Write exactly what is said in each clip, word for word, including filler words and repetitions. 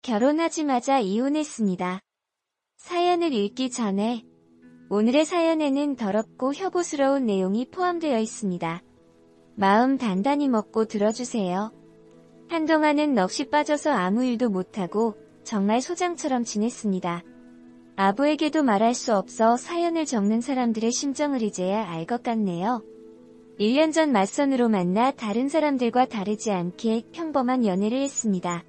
결혼하자마자 이혼했습니다. 사연을 읽기 전에 오늘의 사연에는 더럽고 혐오스러운 내용이 포함되어 있습니다. 마음 단단히 먹고 들어주세요. 한동안은 넋이 빠져서 아무 일도 못하고 정말 소장처럼 지냈습니다. 아부에게도 말할 수 없어 사연을 적는 사람들의 심정을 이제야 알 것 같네요. 일 년 전 맞선으로 만나 다른 사람들과 다르지 않게 평범한 연애를 했습니다.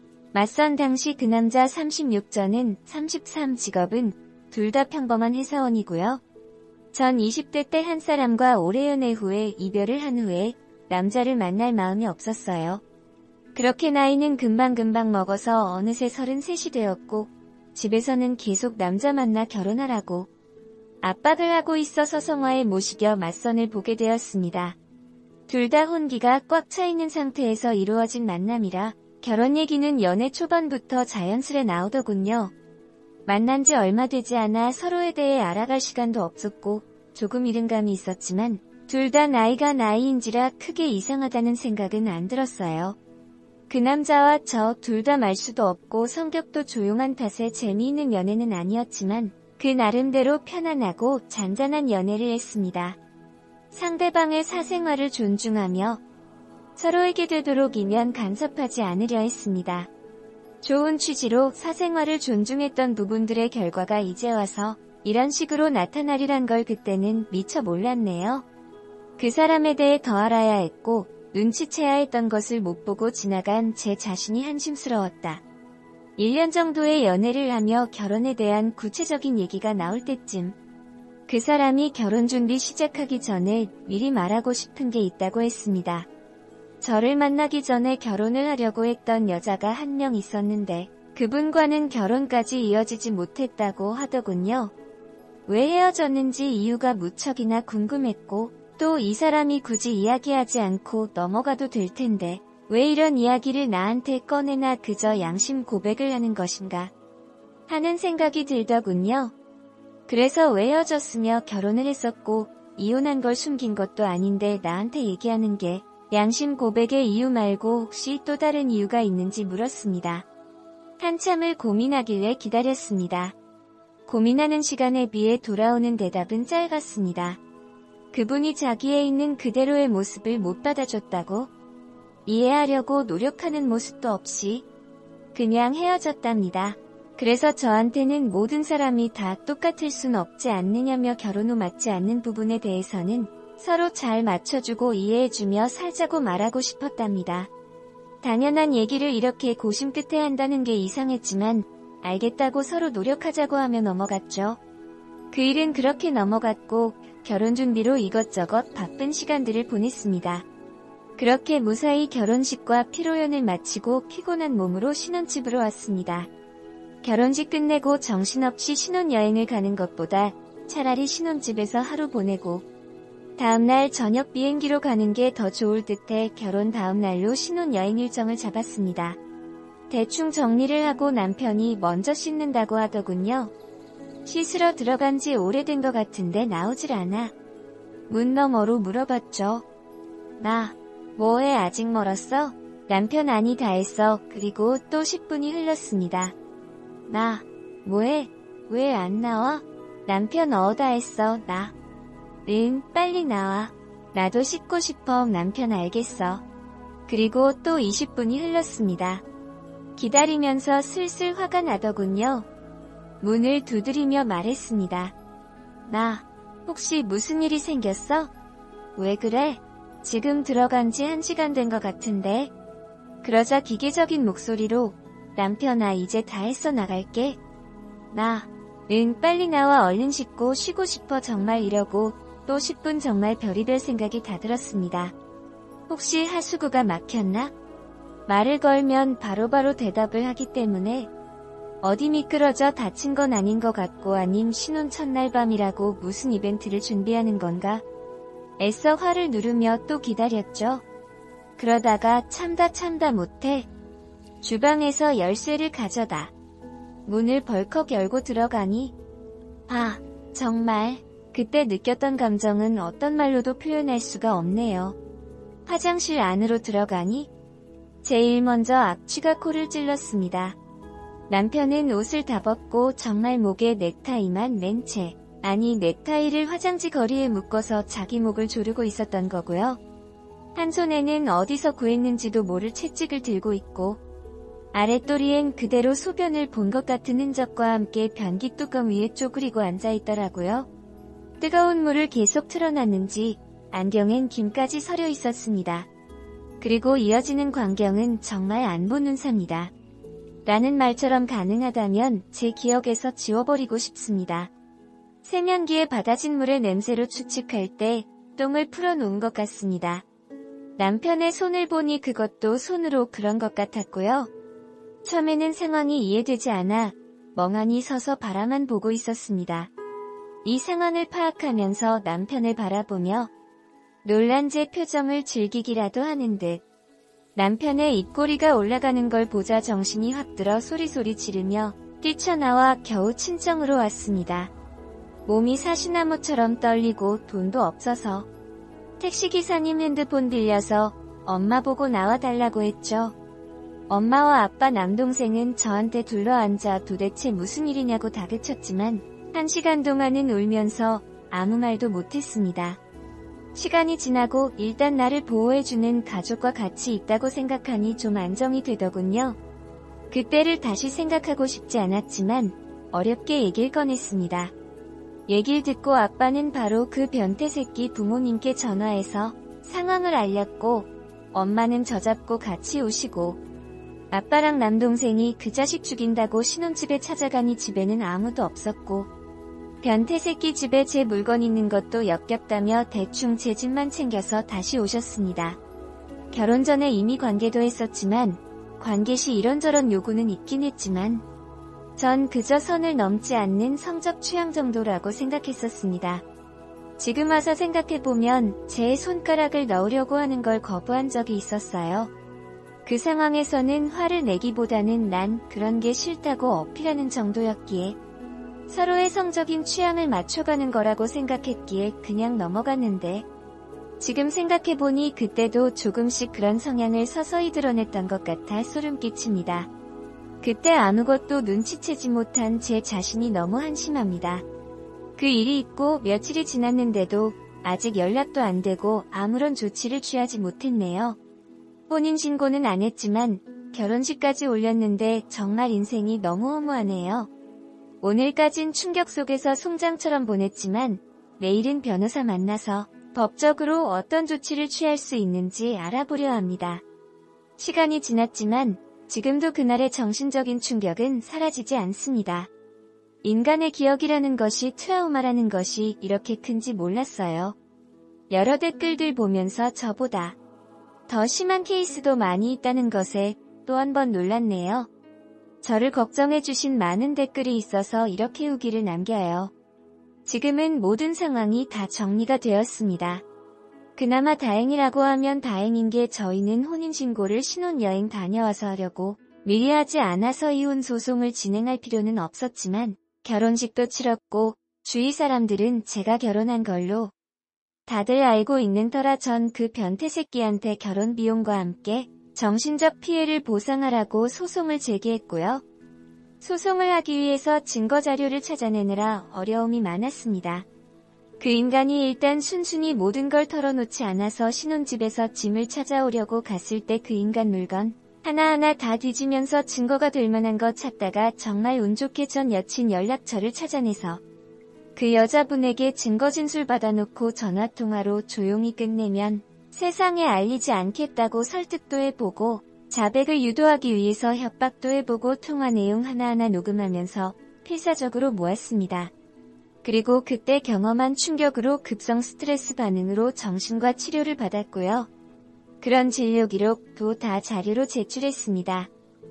맞선 당시 그 남자 삼십육 전은 삼십삼 직업은 둘 다 평범한 회사원이고요. 전 이십 대 때 한 사람과 오래 연애 후에 이별을 한 후에 남자를 만날 마음이 없었어요. 그렇게 나이는 금방금방 먹어서 어느새 서른셋이 되었고 집에서는 계속 남자 만나 결혼하라고 압박을 하고 있어 서성화에 모시겨 맞선을 보게 되었습니다. 둘 다 혼기가 꽉 차 있는 상태에서 이루어진 만남이라 결혼 얘기는 연애 초반부터 자연스레 나오더군요. 만난 지 얼마 되지 않아 서로에 대해 알아갈 시간도 없었고 조금 이른감이 있었지만 둘 다 나이가 나이인지라 크게 이상하다는 생각은 안 들었어요. 그 남자와 저 둘 다 말수도 없고 성격도 조용한 탓에 재미있는 연애는 아니었지만 그 나름대로 편안하고 잔잔한 연애를 했습니다. 상대방의 사생활을 존중하며 서로에게 되도록 이면 간섭하지 않으려 했습니다. 좋은 취지로 사생활을 존중했던 부분들의 결과가 이제 와서 이런 식으로 나타나리란 걸 그때는 미처 몰랐네요. 그 사람에 대해 더 알아야 했고 눈치채야 했던 것을 못 보고 지나간 제 자신이 한심스러웠다. 일 년 정도의 연애를 하며 결혼에 대한 구체적인 얘기가 나올 때쯤 그 사람이 결혼 준비 시작하기 전에 미리 말하고 싶은 게 있다고 했습니다. 저를 만나기 전에 결혼을 하려고 했던 여자가 한 명 있었는데 그분과는 결혼까지 이어지지 못했다고 하더군요. 왜 헤어졌는지 이유가 무척이나 궁금했고 또 이 사람이 굳이 이야기하지 않고 넘어가도 될 텐데 왜 이런 이야기를 나한테 꺼내나 그저 양심 고백을 하는 것인가 하는 생각이 들더군요. 그래서 왜 헤어졌으며 결혼을 했었고 이혼한 걸 숨긴 것도 아닌데 나한테 얘기하는 게 양심 고백의 이유 말고 혹시 또 다른 이유가 있는지 물었습니다. 한참을 고민하길래 기다렸습니다. 고민하는 시간에 비해 돌아오는 대답은 짧았습니다. 그분이 자기에 있는 그대로의 모습을 못 받아줬다고? 이해하려고 노력하는 모습도 없이 그냥 헤어졌답니다. 그래서 저한테는 모든 사람이 다 똑같을 순 없지 않느냐며 결혼 후 맞지 않는 부분에 대해서는 서로 잘 맞춰주고 이해해주며 살자고 말하고 싶었답니다. 당연한 얘기를 이렇게 고심 끝에 한다는 게 이상했지만 알겠다고 서로 노력하자고 하며 넘어갔죠. 그 일은 그렇게 넘어갔고 결혼 준비로 이것저것 바쁜 시간들을 보냈습니다. 그렇게 무사히 결혼식과 피로연을 마치고 피곤한 몸으로 신혼집으로 왔습니다. 결혼식 끝내고 정신없이 신혼여행을 가는 것보다 차라리 신혼집에서 하루 보내고 다음날 저녁 비행기로 가는 게 더 좋을 듯해 결혼 다음날로 신혼여행 일정을 잡았습니다. 대충 정리를 하고 남편이 먼저 씻는다고 하더군요. 씻으러 들어간 지 오래된 것 같은데 나오질 않아. 문 너머로 물어봤죠. 나, 뭐해 아직 멀었어? 남편 아니 다 했어. 그리고 또 십 분이 흘렀습니다. 나, 뭐해? 왜 안 나와? 남편 어 다 했어. 나. 응, 빨리 나와. 나도 씻고 싶어. 남편 알겠어. 그리고 또 이십 분이 흘렀습니다. 기다리면서 슬슬 화가 나더군요. 문을 두드리며 말했습니다. 나, 혹시 무슨 일이 생겼어? 왜 그래? 지금 들어간 지 한 시간 된 것 같은데. 그러자 기계적인 목소리로 남편아 이제 다 했어 나갈게. 나, 응 빨리 나와 얼른 씻고 쉬고 싶어 정말 이러고 또 십 분 정말 별의별 생각이 다 들었습니다. 혹시 하수구가 막혔나? 말을 걸면 바로바로 대답을 하기 때문에 어디 미끄러져 다친 건 아닌 것 같고 아님 신혼 첫날 밤이라고 무슨 이벤트를 준비하는 건가? 애써 화를 누르며 또 기다렸죠. 그러다가 참다 참다 못해 주방에서 열쇠를 가져다 문을 벌컥 열고 들어가니 아, 정말 그때 느꼈던 감정은 어떤 말로도 표현할 수가 없네요. 화장실 안으로 들어가니 제일 먼저 악취가 코를 찔렀습니다. 남편은 옷을 다 벗고 정말 목에 넥타이만 맨 채, 아니 넥타이를 화장지 거리에 묶어서 자기 목을 조르고 있었던 거고요. 한 손에는 어디서 구했는지도 모를 채찍을 들고 있고 아랫도리엔 그대로 소변을 본 것 같은 흔적과 함께 변기 뚜껑 위에 쪼그리고 앉아있더라고요. 뜨거운 물을 계속 틀어놨는지 안경엔 김까지 서려 있었습니다. 그리고 이어지는 광경은 정말 안 보는 삽니다. 라는 말처럼 가능하다면 제 기억에서 지워버리고 싶습니다. 세면기에 받아진 물의 냄새로 추측할 때 똥을 풀어놓은 것 같습니다. 남편의 손을 보니 그것도 손으로 그런 것 같았고요. 처음에는 상황이 이해되지 않아 멍하니 서서 바라만 보고 있었습니다. 이 상황을 파악하면서 남편을 바라보며 놀란 제 표정을 즐기기라도 하는 듯 남편의 입꼬리가 올라가는 걸 보자 정신이 확 들어 소리소리 지르며 뛰쳐나와 겨우 친정으로 왔습니다. 몸이 사시나무처럼 떨리고 돈도 없어서 택시기사님 핸드폰 빌려서 엄마 보고 나와달라고 했죠. 엄마와 아빠 남동생은 저한테 둘러앉아 도대체 무슨 일이냐고 다그쳤지만 한 시간 동안은 울면서 아무 말도 못했습니다. 시간이 지나고 일단 나를 보호해주는 가족과 같이 있다고 생각하니 좀 안정이 되더군요. 그때를 다시 생각하고 싶지 않았지만 어렵게 얘기를 꺼냈습니다. 얘기를 듣고 아빠는 바로 그 변태 새끼 부모님께 전화해서 상황을 알렸고 엄마는 저 잡고 같이 오시고 아빠랑 남동생이 그 자식 죽인다고 신혼집에 찾아가니 집에는 아무도 없었고 변태 새끼 집에 제 물건 있는 것도 역겹다며 대충 제 집만 챙겨서 다시 오셨습니다. 결혼 전에 이미 관계도 했었지만 관계 시 이런저런 요구는 있긴 했지만 전 그저 선을 넘지 않는 성적 취향 정도라고 생각했었습니다. 지금 와서 생각해보면 제 손가락을 넣으려고 하는 걸 거부한 적이 있었어요. 그 상황에서는 화를 내기보다는 난 그런 게 싫다고 어필하는 정도였기에 서로의 성적인 취향을 맞춰가는 거라고 생각했기에 그냥 넘어갔는데 지금 생각해보니 그때도 조금씩 그런 성향을 서서히 드러냈던 것 같아 소름 끼칩니다. 그때 아무것도 눈치채지 못한 제 자신이 너무 한심합니다. 그 일이 있고 며칠이 지났는데도 아직 연락도 안 되고 아무런 조치를 취하지 못했네요. 혼인신고는 안 했지만 결혼식까지 올렸는데 정말 인생이 너무 허무하네요. 오늘까진 충격 속에서 송장처럼 보냈지만 내일은 변호사 만나서 법적으로 어떤 조치를 취할 수 있는지 알아보려 합니다. 시간이 지났지만 지금도 그날의 정신적인 충격은 사라지지 않습니다. 인간의 기억이라는 것이 트라우마라는 것이 이렇게 큰지 몰랐어요. 여러 댓글들 보면서 저보다 더 심한 케이스도 많이 있다는 것에 또 한 번 놀랐네요. 저를 걱정해주신 많은 댓글이 있어서 이렇게 후기를 남겨요. 지금은 모든 상황이 다 정리가 되었습니다. 그나마 다행이라고 하면 다행인 게 저희는 혼인신고를 신혼여행 다녀와서 하려고 미리 하지 않아서 이혼 소송을 진행할 필요는 없었지만 결혼식도 치렀고 주위 사람들은 제가 결혼한 걸로 다들 알고 있는 터라 전 그 변태 새끼한테 결혼 비용과 함께 정신적 피해를 보상하라고 소송을 제기했고요. 소송을 하기 위해서 증거자료를 찾아내느라 어려움이 많았습니다. 그 인간이 일단 순순히 모든 걸 털어놓지 않아서 신혼집에서 짐을 찾아오려고 갔을 때 그 인간 물건 하나하나 다 뒤지면서 증거가 될 만한 거 찾다가 정말 운 좋게 전 여친 연락처를 찾아내서 그 여자분에게 증거 진술 받아놓고 전화통화로 조용히 끝내면 세상에 알리지 않겠다고 설득도 해보고 자백을 유도하기 위해서 협박도 해보고 통화 내용 하나하나 녹음하면서 필사적으로 모았습니다. 그리고 그때 경험한 충격으로 급성 스트레스 반응으로 정신과 치료를 받았고요. 그런 진료 기록도 다 자료로 제출했습니다.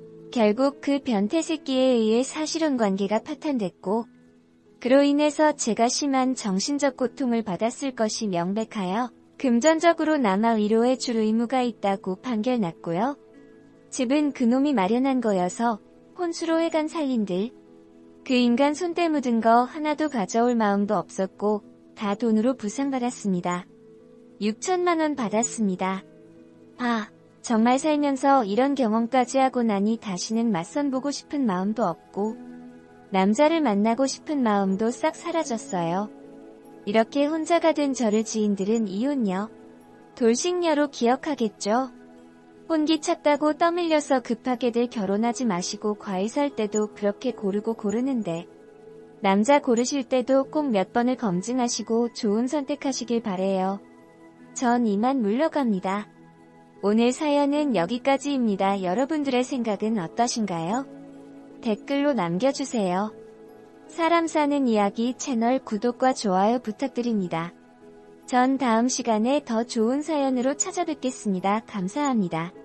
결국 그 변태 새끼에 의해 사실혼 관계가 파탄됐고 그로 인해서 제가 심한 정신적 고통을 받았을 것이 명백하여 금전적으로 남아 위로해 줄 의무가 있다고 판결 났고요. 집은 그놈이 마련한 거여서 혼수로 해간 살림들 그 인간 손때 묻은 거 하나도 가져올 마음도 없었고 다 돈으로 부상받았습니다. 육천만 원 받았습니다. 아, 정말 살면서 이런 경험까지 하고 나니 다시는 맞선 보고 싶은 마음도 없고 남자를 만나고 싶은 마음도 싹 사라졌어요. 이렇게 혼자가 된 저를 지인들은 이혼녀, 돌싱녀로 기억하겠죠. 혼기찼다고 떠밀려서 급하게들 결혼하지 마시고 과일 살 때도 그렇게 고르고 고르는데 남자 고르실 때도 꼭 몇 번을 검증하시고 좋은 선택하시길 바래요. 전 이만 물러갑니다. 오늘 사연은 여기까지입니다. 여러분들의 생각은 어떠신가요? 댓글로 남겨주세요. 사람 사는 이야기 채널 구독과 좋아요 부탁드립니다. 전 다음 시간에 더 좋은 사연으로 찾아뵙겠습니다. 감사합니다.